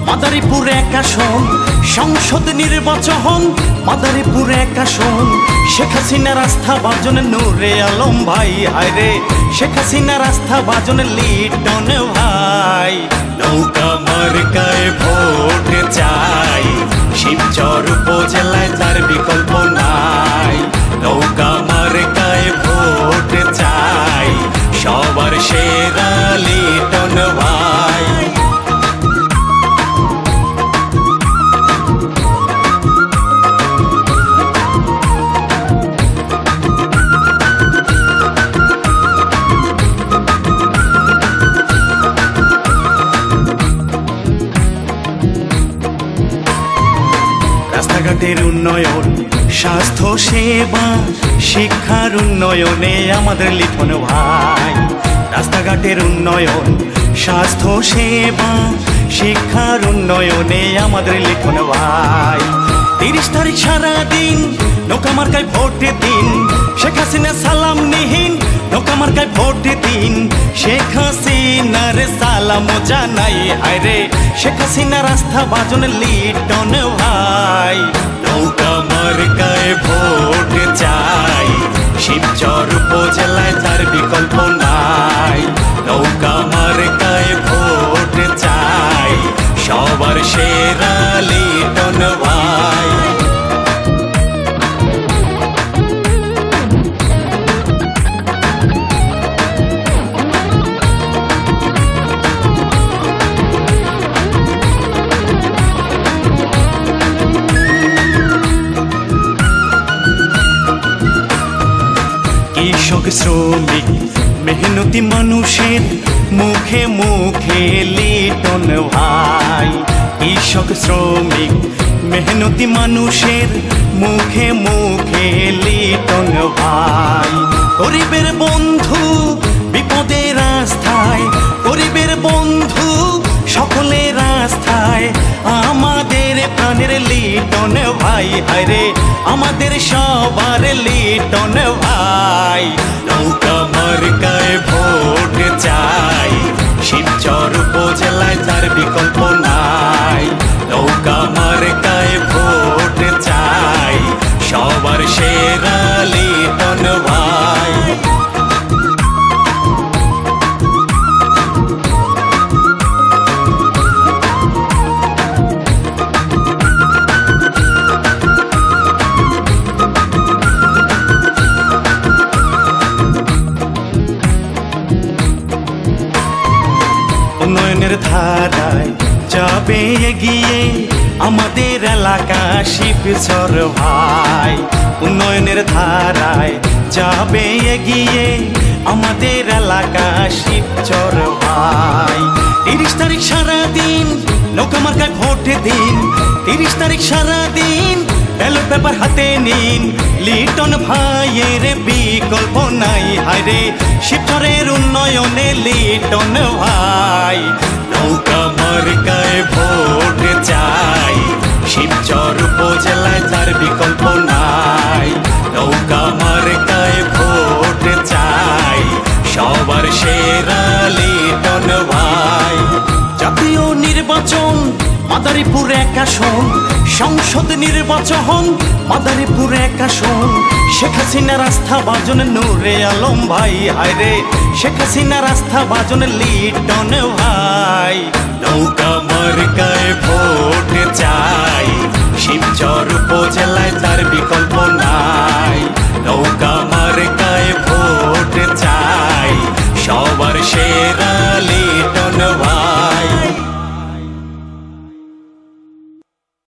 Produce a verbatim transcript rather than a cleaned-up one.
মাদারীপুর এক আসন সংসদ নির্বাচন, মাদারীপুর এক আসন শেখ হাসিনার আস্থা ভাজন নূরে আলম ভাই, হায়রে শেখ হাসিনার আস্থা ভাজন লিটন ভাই। নৌকা মার্কায় ভোট চাই, শিবচর উপজেলায় তার বিকল্প নাই। নৌকা মার্কায় ভোট চাই, সবার সেরা লিটন ভাই। রাস্তাঘাটের উন্নয়ন, স্বাস্থ্য সেবা, শিক্ষার উন্নয়নে আমাদের লিটন ভাই। রাস্তাঘাটের উন্নয়ন, স্বাস্থ্য সেবা, শিক্ষার উন্নয়নে আমাদের লিটন ভাই। তিরিশ তারিখ সারাদিন নৌকা মার্কায় ভোট দিন, শেখ হাসিনা সালাম নিহীন নৌকা মার্কায় ভোট দিন। শেখ হাসিনার সালাম জানাই, হায়রে শেখ হাসিনার আস্থা ভাজন লিটন ভাই। নৌকা মার্কায় ভোট চাই, শিবচর উপজেলায় তার বিকল্প নাই। নৌকা মার্কায় ভোট চাই, সবার সেরা লিটন ভাই। কৃষক শ্রমিক মেহনতি মানুষের মুখে মুখে লিটন ভাই। কৃষক শ্রমিক মেহনতি মানুষের মুখে মুখে লিটন ভাই। গরিবের বন্ধু বিপদের রাস্তায়, গরিবের বন্ধু সকলের রাস্তায় আমাদের প্রাণের লিটন ভাই, হায়রে আমাদের সবার লিটন ভাই। নৌকা মার্কায় ভোট চাই, শিবচর উপজেলায় তার বিকল্প নাই। নৌকা মার্কায় ভোট চাই, সবার সেরা লিটন ভাই। উন্নয়নের ধারায় যাবে এগিয়ে আমাদের এলাকা শিবচর ভাই। উন্নয়নের ধারায় যাবে এগিয়ে আমাদের এলাকা শিবচর ভাই। তিরিশ তারিখ সারাদিন নৌকা মার্কায় ভোট দিন, তিরিশ তারিখ সারাদিন ব্যালট পেপার হাতে নিন। লিটন ভাইয়ের বিকল্প নাই, হায়রে শিবচরের উন্নয়নে লিটন ভাই। নৌকা মার্কায় ভোট চাই, শিবচর উপজেলায় তার বিকল্প নাই। নৌকা মার্কায় ভোট চাই, সবার সেরা লিটন ভাই। জাতীয় নির্বাচন মাদারীপুর এক আসন সংসদ নির্বাচন, মাদারীপুর এক আসন শেখ হাসিনার আস্থা ভাজন নূরে আলম ভাই, হায়রে শেখ হাসিনার আস্থা ভাজন লিটন ভাই।